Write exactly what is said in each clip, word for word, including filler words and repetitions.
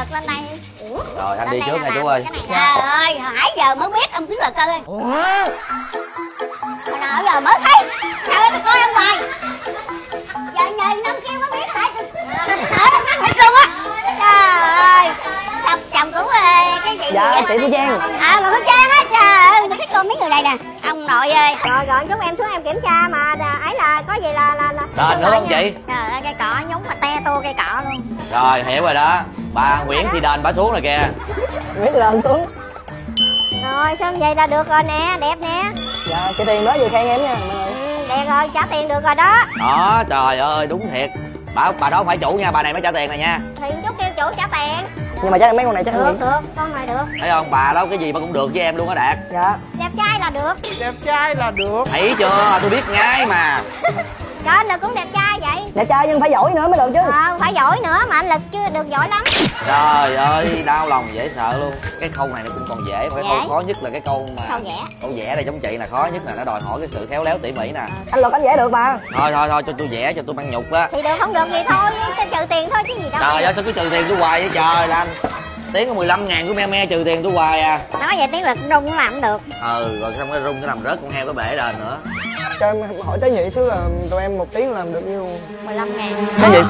lực lên đây. Ủa? Rồi anh đi trước nha chú ơi. Trời ơi, hồi nãy giờ mới biết ông kiến lực ơi. Ủa? Hồi nào giờ mới thấy. Trời ơi, tôi coi ông hoài. Giờ nhờ năm kia mới biết hả? Biết luôn á. Trời ơi. Chồng chồng của cái gì? Dạ chị Thu Trang. À mà con Trang á, trời ơi, tôi thích con mấy người này nè. Ông nội ơi. Rồi rồi chúng em xuống em kiểm tra mà ấy là có gì là là, là... Đền nữa không chị? Trời ơi cây cọ nhúng mà te tô cây cọ luôn. Rồi hiểu rồi đó. Bà Nguyễn Thị Đền bà xuống rồi kìa. Nguyễn Đền xuống. Rồi xong vậy là được rồi nè, đẹp nè. Dạ chị Tiền đó vừa khen em nha. Ừ, đẹp rồi, trả tiền được rồi đó. Đó trời ơi đúng thiệt. Bà bà đó không phải chủ nha, bà này mới trả tiền này nha. Thì chút kêu chủ trả tiền. Nhưng mà chắc mấy con này chắc được không được, con này được. Thấy không, bà đó cái gì mà cũng được với em luôn á Đạt. Dạ. Đẹp trai là được. Đẹp trai là được. Thấy chưa, tôi biết ngay mà. Cho anh Lực cũng đẹp trai vậy. Đẹp trai nhưng phải giỏi nữa mới được chứ. Ờ, phải giỏi nữa mà anh Lực chưa được giỏi lắm. Trời ơi, đau lòng dễ sợ luôn. Cái câu này nó cũng còn dễ, mà cái câu Dễ. khó nhất là cái câu mà Câu vẽ. câu vẽ này giống chị là khó nhất nè, nó đòi hỏi cái sự khéo léo tỉ mỉ nè. Anh Lực anh vẽ được mà. Thôi thôi thôi cho tôi vẽ cho tôi mang nhục á. Thì được không được thì thôi, cho trừ tiền thôi chứ gì đâu. Trời ơi sao cứ trừ tiền tôi hoài vậy trời Lan. Tiếng có mười lăm ngàn của me me trừ tiền tôi hoài à. Nói vậy tiếng Lực rung cũng làm không được. Ừ rồi xong cái rung cái nằm rớt con heo cái bể đền nữa. Cho em hỏi tới nhị xíu là tụi em một tiếng làm được nhiêu? mười lăm ngàn. Cái gì?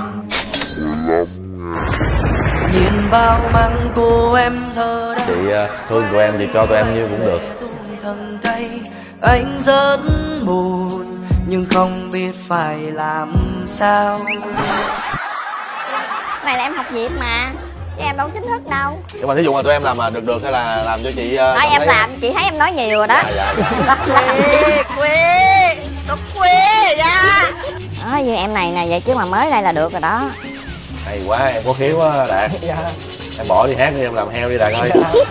Nhìn vào măng cô em giờ Chị thương tụi em thì cho tụi em nhiêu cũng được. thầm tay anh rất buồn nhưng không biết phải làm sao. Này là em học việc mà. Chứ em đâu chính thức đâu. Nhưng mà thí dụ mà tụi em làm mà được được hay là làm cho chị. Thôi em làm, chị thấy em nói nhiều rồi đó. Dạ dạ dạ. Quê, nó quê ra. Đó, như em này nè, vậy chứ mà mới đây là được rồi đó. Hay quá, em có khiếu quá Đạt. Dạ. Em bỏ đi hát đi, em làm heo đi Đạt ơi.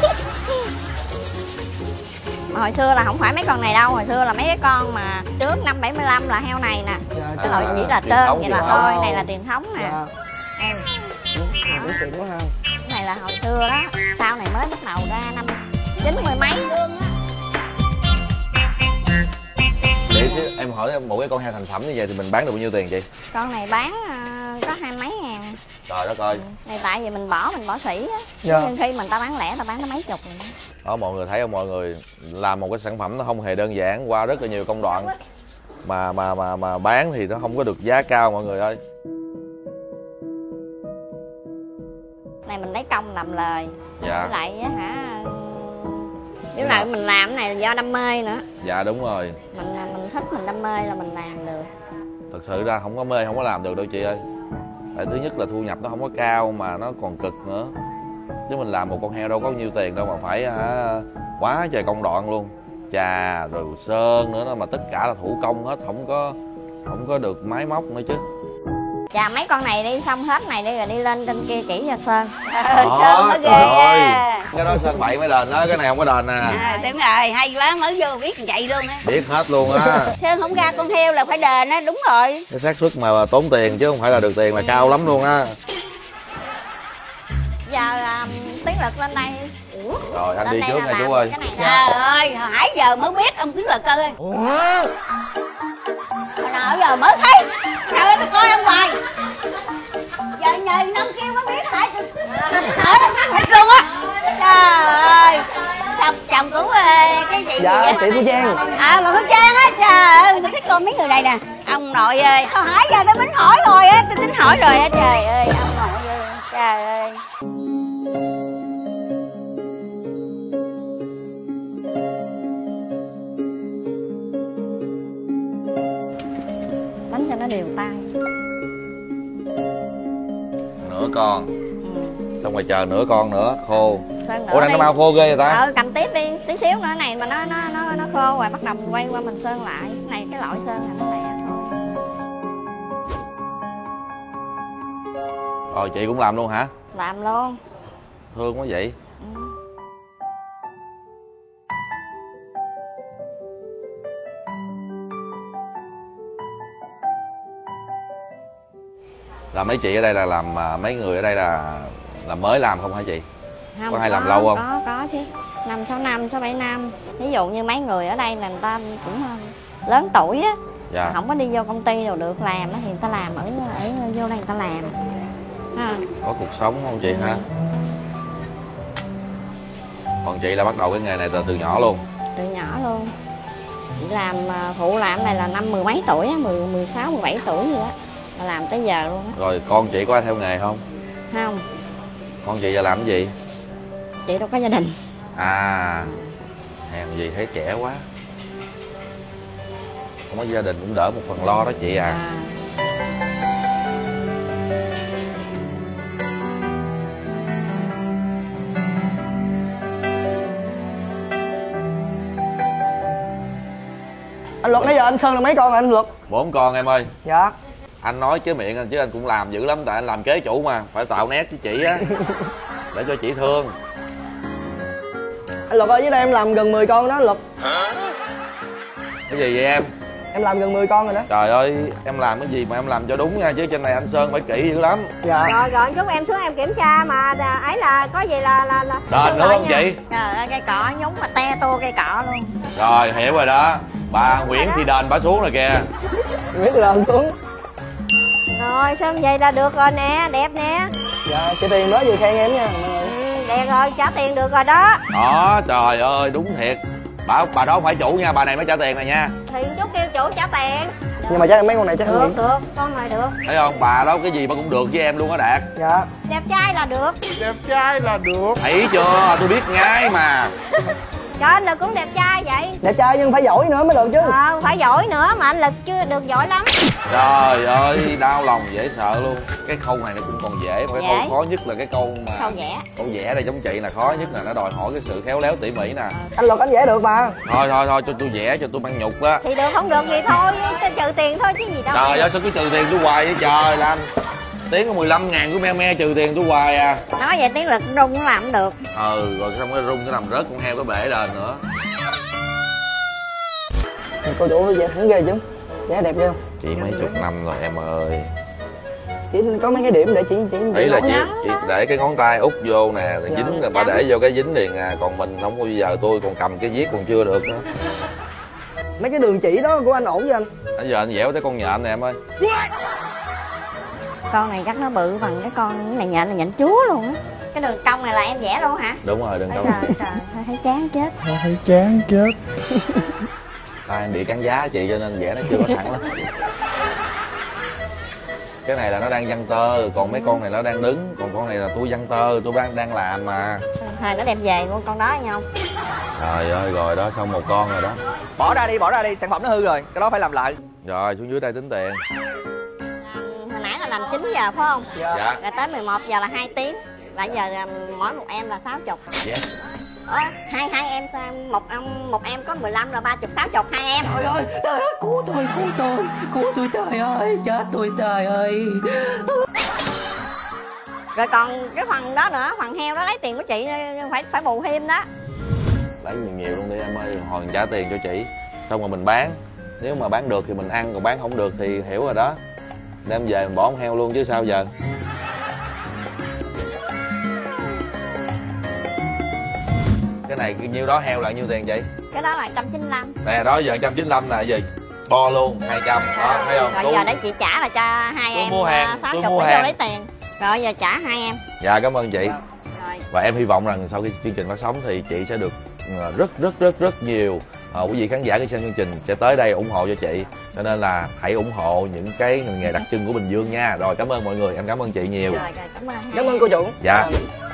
Mà hồi xưa là không phải mấy con này đâu, hồi xưa là mấy cái con mà trước năm bảy mươi lăm là heo này nè. Dạ, Cái loại chỉ là trơn vậy là thôi, này là truyền thống nè. Dạ. Em Cũng xịn quá ha. cái này là hồi xưa đó, sau này mới bắt đầu ra năm chín mươi mấy luôn á. Để em hỏi em một cái con heo thành phẩm như vậy thì mình bán được bao nhiêu tiền chị? Con này bán uh, có hai mấy ngàn. Trời đất ơi. Này tại vì mình bỏ mình bỏ sỉ á. Dạ. Nhưng khi mình ta bán lẻ ta bán nó mấy chục rồi đó. Đó mọi người thấy không, mọi người làm một cái sản phẩm nó không hề đơn giản, qua rất là nhiều công đoạn mà mà mà mà bán thì nó không có được giá cao mọi người ơi. Này mình lấy công làm lời. Dạ. Với lại á hả, nếu lại mình làm cái này là do đam mê nữa. Dạ đúng rồi. Mình mình thích, mình đam mê là mình làm được. Thật sự ra không có mê không có làm được đâu chị ơi. Tại thứ nhất là thu nhập nó không có cao mà nó còn cực nữa. Chứ mình làm một con heo đâu có nhiêu tiền đâu mà phải hả, quá trời công đoạn luôn. Chà rồi sơn nữa đó, mà tất cả là thủ công hết, không có không có được máy móc nữa chứ. Chà mấy con này đi xong hết này đi rồi đi lên trên kia chỉ cho sơn. Đó, Sơn mới ghê á. Cái đó sơn bậy mới đền đó, cái này không có đền nè. À, đúng rồi, hay quá, mới vô biết vậy luôn á. Biết hết luôn á. Sơn không ra con heo là phải đền á, đúng rồi. Cái xác suất mà tốn tiền chứ không phải là được tiền là cao lắm luôn á. Giờ um, Tiến Lực lên đây. Ủa? Rồi anh Lên đi đây trước là nha làm chú ơi. cái này nè. Trời ơi, hồi nãy giờ mới biết ông kiến lực ơi. Ủa? Hồi nào giờ mới thấy. Trời ơi, tôi coi ông hoài. Giờ nhờ năm kia mới biết hả? Biết luôn á. Trời ơi. Chồng chồng của cái gì? Dạ chị Thu Trang. À mà con Trang á, trời ơi, tôi thích con mấy người này nè. Ông nội ơi, hồi nãy giờ tôi tính hỏi rồi á, tôi tính hỏi rồi á, trời ơi, ông nội ơi, trời ơi. Đánh cho nó đều tay. Nửa con. Ừ. Xong rồi chờ nửa con nữa khô. Sơn nữa. Ủa đang nó mau khô ghê vậy ta? Ừ, cầm tiếp đi, tí xíu nữa này mà nó nó nó nó khô rồi bắt đầu mình quay qua mình sơn lại. Cái này cái loại sơn này nó lẹ thôi. Rồi chị cũng làm luôn hả? Làm luôn. Thương quá vậy. Ừ. Là mấy chị ở đây là làm à, mấy người ở đây là là mới làm không hả chị? Không, có hay làm lâu không? Có, có chứ. Năm, sáu năm, sáu, bảy năm. Ví dụ như mấy người ở đây là người ta cũng lớn tuổi á. Dạ. Không có đi vô công ty rồi được làm á thì người ta làm ở ở vô đây người ta làm. À. Có cuộc sống không chị hả? Còn chị là bắt đầu cái nghề này từ từ nhỏ luôn? Từ nhỏ luôn. Chị làm phụ làm này là năm mười mấy tuổi á, mười, mười sáu, mười bảy tuổi gì đó. Mà làm tới giờ luôn á. Rồi con chị có ai theo nghề không? Không. Con chị giờ làm cái gì? Chị đâu có gia đình. À, hèn gì thấy trẻ quá. Không có gia đình cũng đỡ một phần lo đó chị à, à. Anh Luật nãy giờ anh Sơn là mấy con rồi anh Luật? Bốn con em ơi. Dạ. Anh nói chứ miệng anh chứ anh cũng làm dữ lắm, tại anh làm kế chủ mà, phải tạo nét với chị á để cho chị thương. Anh Luật ơi, dưới đây em làm gần mười con đó anh Luật. Cái gì vậy em? Em làm gần mười con rồi đó. Trời ơi, em làm cái gì mà em làm cho đúng nha, chứ trên này anh Sơn phải kỹ dữ lắm. Dạ. Rồi rồi chút em xuống em kiểm tra mà ấy là có gì là là, là... Đền nữa không chị? Trời ơi, cây cọ nhúng mà te tua cây cọ luôn. Rồi hiểu rồi đó. Bà Nguyễn thì đền bà xuống rồi kìa. Nguyễn đền xuống. Rồi sao vậy là được rồi nè, đẹp nè. Dạ, chị Tiền đó vừa khen em nha. Ừ, đẹp rồi, trả tiền được rồi đó. Đó, trời ơi, đúng thiệt. Bà bà đó không phải chủ nha, bà này mới trả tiền này nha. Thì chút kêu chủ trả tiền. Nhưng mà chắc mấy con này chắc được, không được, con này được. Thấy không, bà đó cái gì mà cũng được với em luôn á Đạt. Dạ. Đẹp trai là được. Đẹp trai là được. Thấy chưa, tôi biết ngay mà. Trời, anh Lực cũng đẹp trai vậy. Đẹp trai nhưng phải giỏi nữa mới được chứ. Ờ, phải giỏi nữa mà anh Lực chưa được giỏi lắm. Trời ơi, đau lòng dễ sợ luôn. Cái khâu này nó cũng còn dễ, mà cái dễ. khâu khó nhất là cái câu mà Khâu vẽ. Câu vẽ này giống chị là khó nhất, là nó đòi hỏi cái sự khéo léo tỉ mỉ nè. Anh Luật anh vẽ được mà. Thôi thôi thôi, cho tôi vẽ cho tôi mang nhục á. Thì được không được gì thôi, tôi trừ tiền thôi chứ gì đâu. Trời ơi, sao cứ trừ tiền tôi hoài vậy trời, làm tiếng có mười lăm ngàn của me me trừ tiền tôi hoài à. Nói vậy tiếng Lực rung cũng làm không được. Ừ, rồi xong cái rung cái làm rớt con heo cái bể đền nữa. Cô chủ vẽ thẳng ghê chứ. Vẽ đẹp ghê không? Chị mấy chục năm rồi em ơi. Chỉ có mấy cái điểm để chị chị Ý là chị, chị để cái ngón tay út vô nè, dạ. dính là bà để vô cái dính liền à, còn mình không bao giờ tôi còn cầm cái viết còn chưa được nữa. Mấy cái đường chỉ đó của anh ổn với anh. Bây giờ anh vẽ tới con nhện nè em ơi. Con này chắc nó bự bằng cái con này, nhện là nhện chúa luôn á. Cái đường cong này là em vẽ luôn hả? Đúng rồi, đường cong. Trời trời, thấy chán chết. Thấy chán chết. Tay em bị cắn giá chị cho nên vẽ nó chưa có thẳng lắm. Cái này là nó đang văng tơ, còn mấy con này nó đang đứng, còn con này là tôi văng tơ, tôi đang đang làm mà. Thôi nó đem về luôn con đó nhau. Trời ơi, rồi đó, xong một con rồi đó. Bỏ ra đi, bỏ ra đi, sản phẩm nó hư rồi, cái đó phải làm lại. Rồi xuống dưới đây tính tiền. Hồi nãy là làm chín giờ phải không? Dạ. Dạ. Rồi tới mười một giờ là hai tiếng. Bây giờ mỗi một em là sáu chục. Yes. Ờ, hai hai em sao một em một em có mười lăm rồi ba chục sáu chục hai em. Trời ơi, trời ơi, cứu tôi, cứu tôi, cứu tôi, trời ơi, chết tôi, trời ơi. Rồi còn cái phần đó nữa, phần heo đó lấy tiền của chị phải phải bù thêm đó. Lấy nhiều nhiều luôn đi em ơi, hồi trả tiền cho chị, xong rồi mình bán. Nếu mà bán được thì mình ăn, còn bán không được thì hiểu rồi đó. Đem về mình bỏ con heo luôn chứ sao giờ. Cái này nhiêu đó, heo là nhiêu tiền chị? Cái đó là một trăm chín mươi lăm. Nè đó, giờ một trăm chín mươi lăm nè, giờ bo luôn hai trăm đó, thấy không? Rồi Tôi... giờ để chị trả là cho hai tôi em mua hàng, sáu tôi chục mua để hàng. vô lấy tiền. Rồi giờ trả hai em. Dạ cảm ơn chị. Rồi. Và em hy vọng rằng sau khi chương trình phát sóng thì chị sẽ được rất rất rất rất nhiều uh, quý vị khán giả khi xem chương trình sẽ tới đây ủng hộ cho chị, cho nên là hãy ủng hộ những cái nghề đặc trưng của Bình Dương nha. Rồi cảm ơn mọi người, em cảm ơn chị nhiều. Rồi, rồi cảm ơn. Cảm ơn cô chủ. Dạ.